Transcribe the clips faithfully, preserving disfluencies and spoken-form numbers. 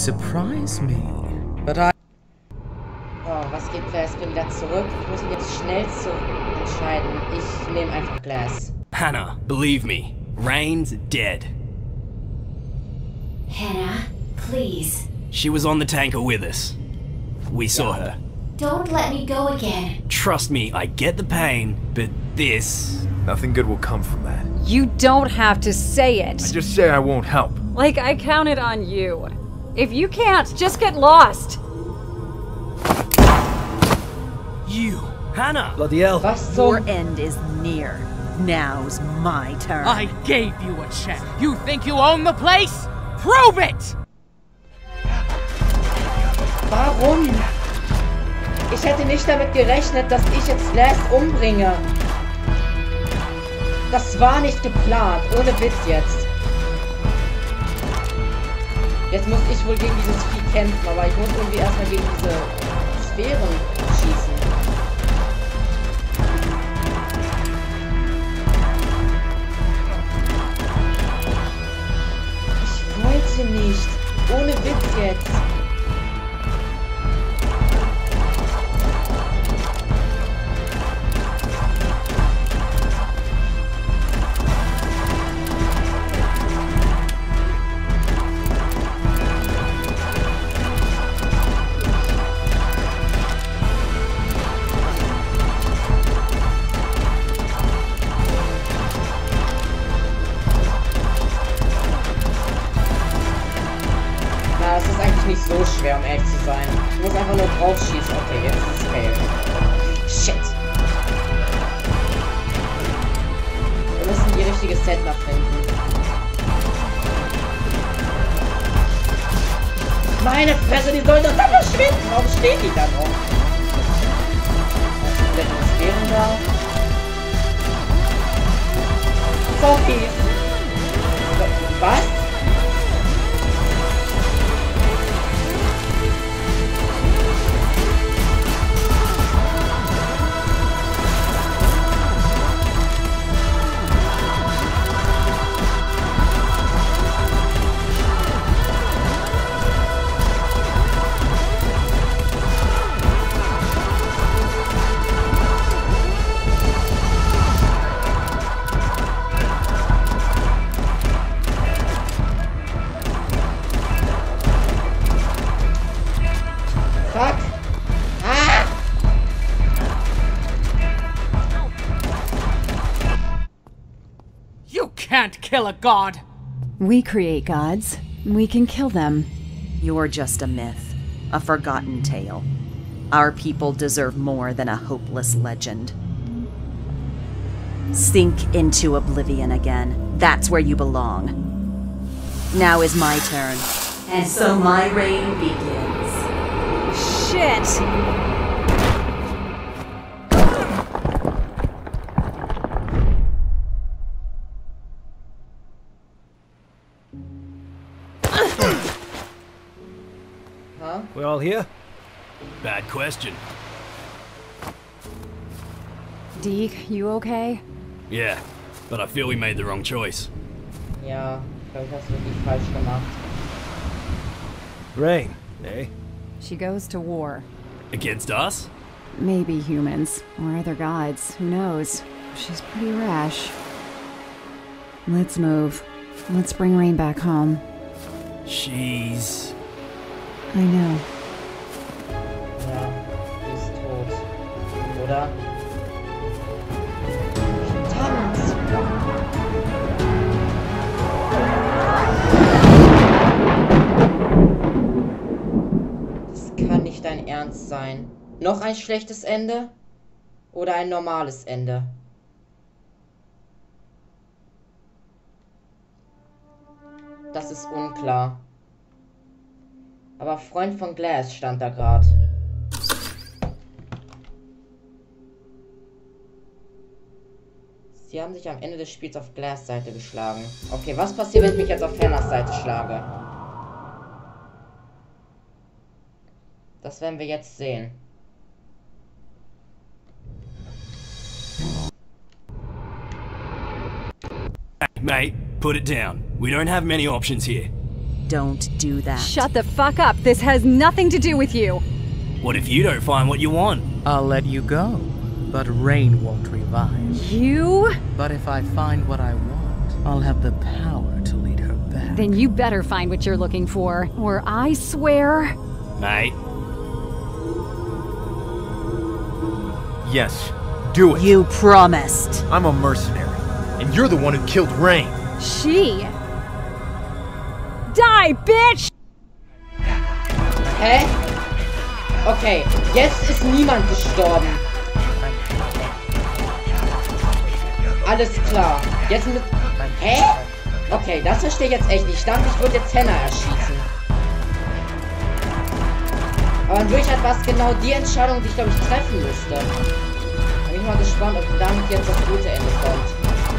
surprise me. But I... Oh, was geht Glass? Bin wieder zurück. Ich muss mich jetzt schnell zu entscheiden. Ich nehme einfach Glass. Hannah, believe me, Rain's dead. Hannah, please. She was on the tanker with us. We saw her. Don't let me go again. Trust me, I get the pain, but this... Nothing good will come from that. You don't have to say it. I just say I won't help. Like I counted on you. If you can't, just get lost. You, Hannah! Bloody hell. Was Your zum... end is near. Now's my turn. I gave you a chance. You think you own the place? Prove it! Warum? Ich hätte nicht damit gerechnet, dass ich jetzt Glass umbringe. Das war nicht geplant. Ohne Witz jetzt. Jetzt muss ich wohl gegen dieses Vieh kämpfen, aber ich muss irgendwie erstmal gegen diese Sphären schießen. Ich wollte nicht. Ohne Witz jetzt. Nicht so schwer, um ehrlich zu sein. Ich muss einfach nur drauf schießen. Okay, jetzt ist es fail. Shit. Wir müssen die richtige Set noch finden. Meine Fresse, die soll doch dann verschwinden. Warum steht die da noch? Was wären da? Zombies. Was? Can't kill a god. We create gods. We can kill them. You're just a myth. A forgotten tale. Our people deserve more than a hopeless legend. Sink into oblivion again. That's where you belong. Now is my turn. And so my reign begins. Shit! Huh? We're all here? Bad question. Deke, you okay? Yeah, but I feel we made the wrong choice. Ja, ich glaube, ich hab's wirklich falsch gemacht. Rain, eh? She goes to war. Against us? Maybe humans, or other gods, who knows? She's pretty rash. Let's move. Let's bring Rain back home. She's... I know. Ja, die ist tot. Oder? Verdammt! Das kann nicht dein Ernst sein. Noch ein schlechtes Ende? Oder ein normales Ende? Das ist unklar. Aber Freund von Glass stand da gerade. Sie haben sich am Ende des Spiels auf Glass Seite geschlagen. Okay, was passiert, wenn ich mich jetzt auf Hannahs Seite schlage? Das werden wir jetzt sehen. Mate, put it down. We don't have many options here. Don't do that. Shut the fuck up. This has nothing to do with you. What if you don't find what you want? I'll let you go, but Rain won't revive. You? But if I find what I want, I'll have the power to lead her back. Then you better find what you're looking for, or I swear... Mate, Yes, do it. You promised. I'm a mercenary, and you're the one who killed Rain. She... Die, bitch! Hä? Okay, jetzt ist niemand gestorben. Alles klar. Jetzt mit... Hä? Okay, das verstehe ich jetzt echt nicht. Ich dachte, ich würde jetzt Hannah erschießen. Aber dann wirklich halt was genau die Entscheidung, die ich glaube ich treffen müsste. Da bin ich mal gespannt, ob damit jetzt das gute Ende kommt.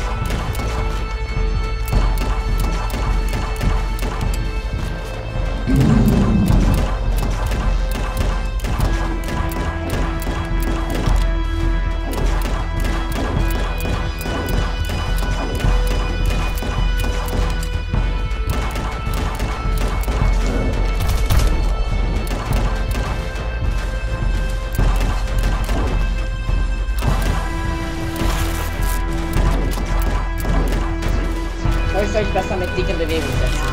Ich soll ich besser mit dicken Bewegungen setzen.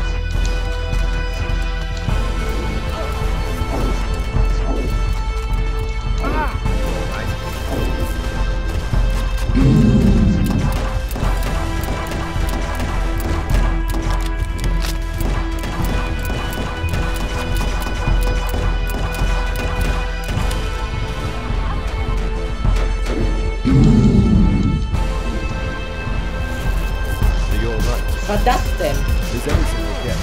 Was war das denn? Is everything okay?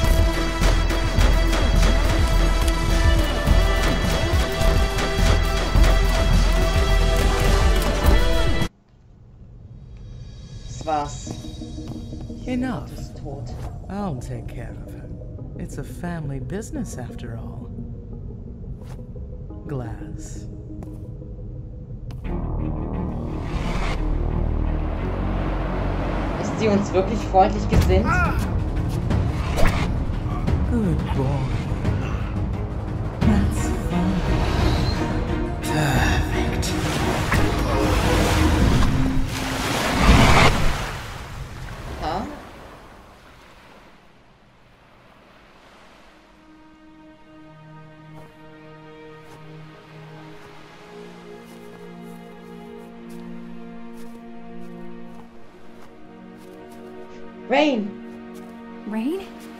Das war's. Enough. Du bist tot. I'll take care of her. It's a family business after all. Glass. Ist sie uns wirklich freundlich gesinnt? Good boy. That's fine. Perfect. Ha? Rain! Rain?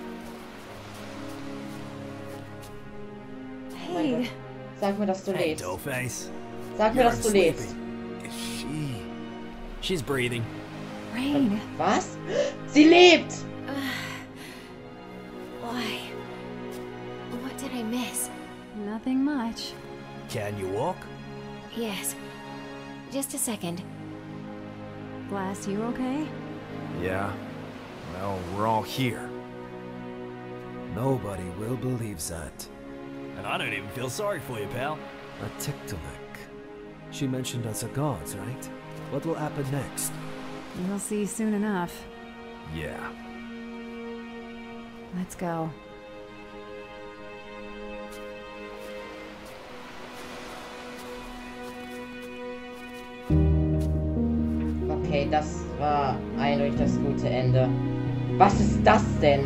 Oh mein Gott. Sag mir, dass du hey, lebst. dollface. Sag mir, You're dass du lebst. unsleeping. Is she? She's breathing. Rain. Was? Sie lebt! Why? What did I miss? Nothing much. Can you walk? Yes. Just a second. Glass, you okay? Yeah. Well, we're all here. Nobody will believe that. And I don't even feel sorry for you, pal. A Tiktaalik. She mentioned us are gods, right? What will happen next? We'll see soon enough. Yeah. Let's go. Okay, das war eindeutig das gute Ende. Was ist das denn?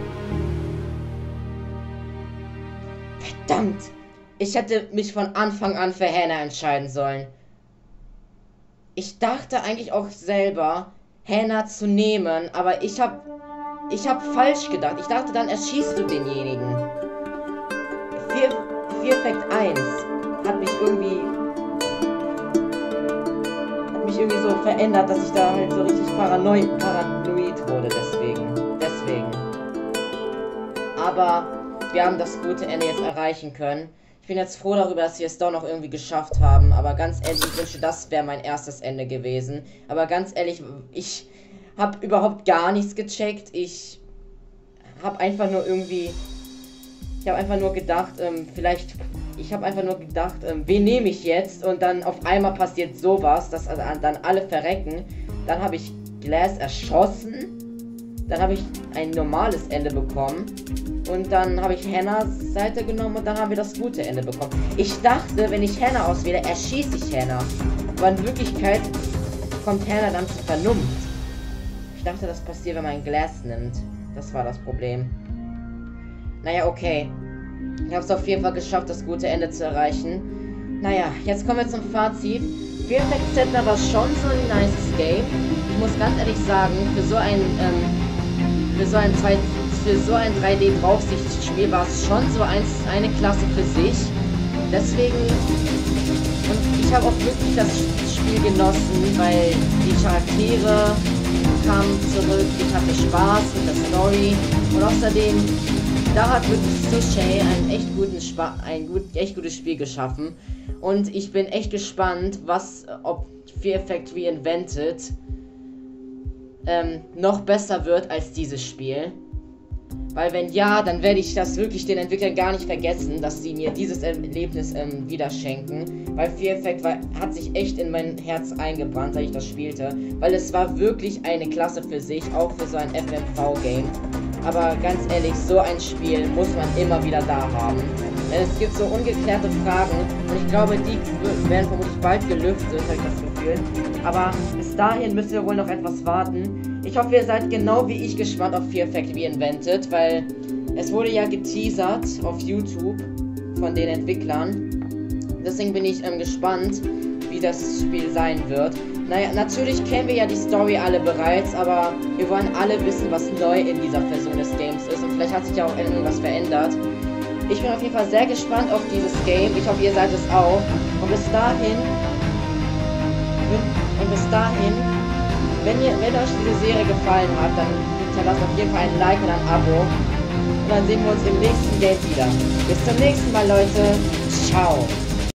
Verdammt! Ich hätte mich von Anfang an für Hannah entscheiden sollen. Ich dachte eigentlich auch selber, Hannah zu nehmen, aber ich hab... Ich hab falsch gedacht. Ich dachte, dann erschießt du denjenigen. Fear Fact eins hat mich irgendwie... Hat mich irgendwie so verändert, dass ich da halt so richtig paranoid, paranoid wurde, deswegen. Deswegen. Aber wir haben das gute Ende jetzt erreichen können. Ich bin jetzt froh darüber, dass wir es doch noch irgendwie geschafft haben. Aber ganz ehrlich, ich wünsche, das wäre mein erstes Ende gewesen. Aber ganz ehrlich, ich habe überhaupt gar nichts gecheckt. Ich habe einfach nur irgendwie... Ich habe einfach nur gedacht, ähm, vielleicht... Ich habe einfach nur gedacht, ähm, wen nehme ich jetzt? Und dann auf einmal passiert sowas, dass also dann alle verrecken. Dann habe ich Glass erschossen. dann habe ich ein normales Ende bekommen. Und dann habe ich Hannahs Seite genommen und dann haben wir das gute Ende bekommen. Ich dachte, wenn ich Hannah auswähle, erschieße ich Hannah. Aber in Wirklichkeit kommt Hannah dann zur Vernunft. Ich dachte, das passiert, wenn man ein Glas nimmt. Das war das Problem. Naja, okay. Ich habe es auf jeden Fall geschafft, das gute Ende zu erreichen. Naja, jetzt kommen wir zum Fazit. Fear Effect Settler war schon so ein nices Game. Ich muss ganz ehrlich sagen, für so ein, ähm, für so ein, zwei, für so ein drei D-Draufsichtsspiel war es schon so eins, eine Klasse für sich. Deswegen, und ich habe auch wirklich das Spiel genossen, weil die Charaktere kamen zurück, ich hatte Spaß mit der Story und außerdem, da hat wirklich Sushi ein echt, guten Spa ein gut, echt gutes Spiel geschaffen und ich bin echt gespannt, was, ob Fear Effect Reinvented ähm, noch besser wird als dieses Spiel. Weil wenn ja, dann werde ich das wirklich den Entwicklern gar nicht vergessen, dass sie mir dieses Erlebnis ähm, wieder schenken. Weil Fear Effect war, hat sich echt in mein Herz eingebrannt, als ich das spielte. Weil es war wirklich eine Klasse für sich, auch für so ein F M V-Game. Aber ganz ehrlich, so ein Spiel muss man immer wieder da haben. Denn es gibt so ungeklärte Fragen und ich glaube, die werden vermutlich bald gelüftet, habe ich das Gefühl. Aber bis dahin müssen wir wohl noch etwas warten. Ich hoffe, ihr seid genau wie ich gespannt auf Fear Effect Reinvented, weil es wurde ja geteasert auf YouTube von den Entwicklern. Deswegen bin ich ähm, gespannt, wie das Spiel sein wird. Naja, natürlich kennen wir ja die Story alle bereits, aber wir wollen alle wissen, was neu in dieser Version des Games ist und vielleicht hat sich ja auch irgendwas verändert. Ich bin auf jeden Fall sehr gespannt auf dieses Game. Ich hoffe, ihr seid es auch. Und bis dahin, und bis dahin, wenn, ihr, wenn euch diese Serie gefallen hat, dann hinterlasst auf jeden Fall ein Like und ein Abo. Und dann sehen wir uns im nächsten Game wieder. Bis zum nächsten Mal, Leute. Ciao.